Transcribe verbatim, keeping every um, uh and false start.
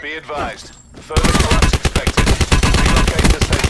Be advised. Further collapse expected. Relocate to safe